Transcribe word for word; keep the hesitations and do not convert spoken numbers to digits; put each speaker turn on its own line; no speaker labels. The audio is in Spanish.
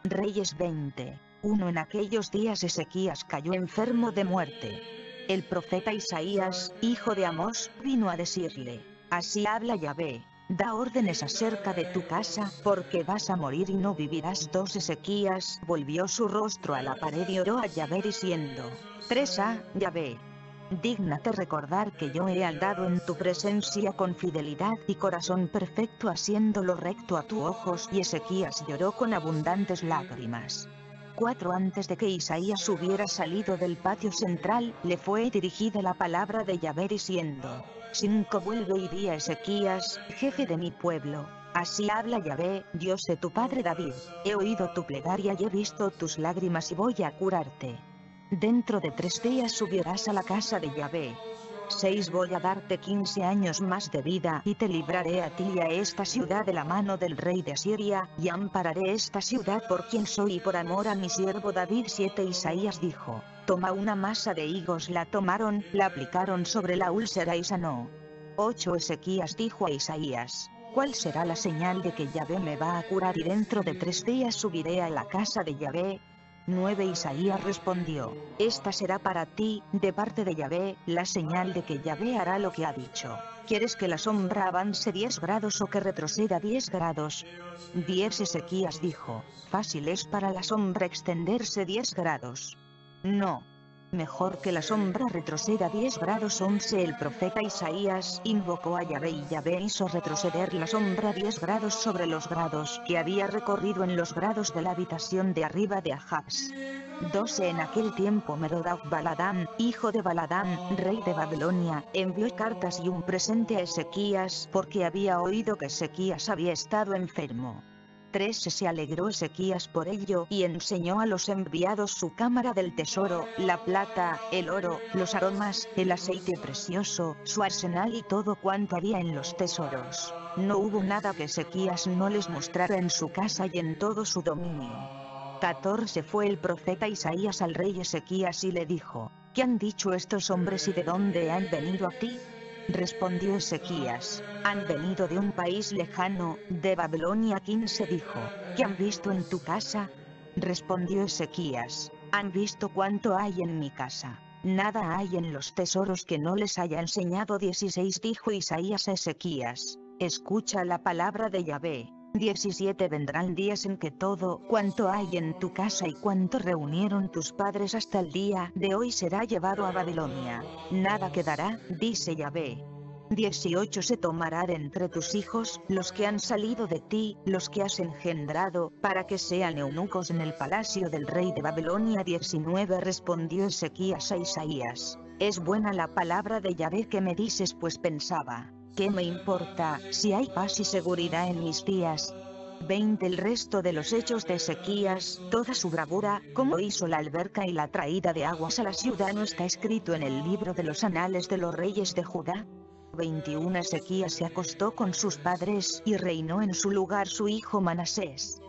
Reyes veinte. uno En aquellos días Ezequías cayó enfermo de muerte. El profeta Isaías, hijo de Amós, vino a decirle: Así habla Yahvé, da órdenes acerca de tu casa, porque vas a morir y no vivirás. dos Ezequías volvió su rostro a la pared y oró a Yahvé diciendo: tres a Yahvé, dígnate recordar que yo he andado en tu presencia con fidelidad y corazón perfecto, haciendo lo recto a tus ojos. Y Ezequías lloró con abundantes lágrimas. cuatro Antes de que Isaías hubiera salido del patio central, le fue dirigida la palabra de Yahvé diciendo: cinco Vuelve y di a Ezequías, jefe de mi pueblo: Así habla Yahvé, Dios de tu padre David: He oído tu plegaria y he visto tus lágrimas y voy a curarte. Dentro de tres días subirás a la casa de Yahvé. seis Voy a darte quince años más de vida y te libraré a ti y a esta ciudad de la mano del rey de Asiria, y ampararé esta ciudad por quien soy y por amor a mi siervo David. siete Isaías dijo: Toma una masa de higos. La tomaron, la aplicaron sobre la úlcera y sanó. ocho Ezequías dijo a Isaías: ¿Cuál será la señal de que Yahvé me va a curar y dentro de tres días subiré a la casa de Yahvé? nueve Isaías respondió: Esta será para ti, de parte de Yahvé, la señal de que Yahvé hará lo que ha dicho. ¿Quieres que la sombra avance diez grados o que retroceda diez grados? diez Ezequías dijo: Fácil es para la sombra extenderse diez grados. No. Mejor que la sombra retroceda diez grados. once El profeta Isaías invocó a Yahvé y Yahvé hizo retroceder la sombra diez grados sobre los grados que había recorrido en los grados de la habitación de arriba de Ahaz. doce En aquel tiempo Merodach Baladán, hijo de Baladán, rey de Babilonia, envió cartas y un presente a Ezequías porque había oído que Ezequías había estado enfermo. trece Se alegró Ezequías por ello y enseñó a los enviados su cámara del tesoro, la plata, el oro, los aromas, el aceite precioso, su arsenal y todo cuanto había en los tesoros. No hubo nada que Ezequías no les mostrara en su casa y en todo su dominio. catorce Fue el profeta Isaías al rey Ezequías y le dijo: ¿Qué han dicho estos hombres y de dónde han venido a ti? Respondió Ezequías: Han venido de un país lejano, de Babilonia. quince Dijo: ¿Qué han visto en tu casa? Respondió Ezequías: Han visto cuánto hay en mi casa. Nada hay en los tesoros que no les haya enseñado. dieciséis Dijo Isaías a Ezequías: Escucha la palabra de Yahvé. diecisiete Vendrán días en que todo cuanto hay en tu casa y cuanto reunieron tus padres hasta el día de hoy será llevado a Babilonia. Nada quedará, dice Yahvé. dieciocho Se tomará de entre tus hijos, los que han salido de ti, los que has engendrado, para que sean eunucos en el palacio del rey de Babilonia. diecinueve Respondió Ezequías a Isaías: Es buena la palabra de Yahvé que me dices, pues pensaba: ¿qué me importa si hay paz y seguridad en mis días? veinte El resto de los hechos de Ezequías, toda su bravura, cómo hizo la alberca y la traída de aguas a la ciudad, ¿no está escrito en el libro de los anales de los reyes de Judá? veintiuno Ezequías se acostó con sus padres y reinó en su lugar su hijo Manasés.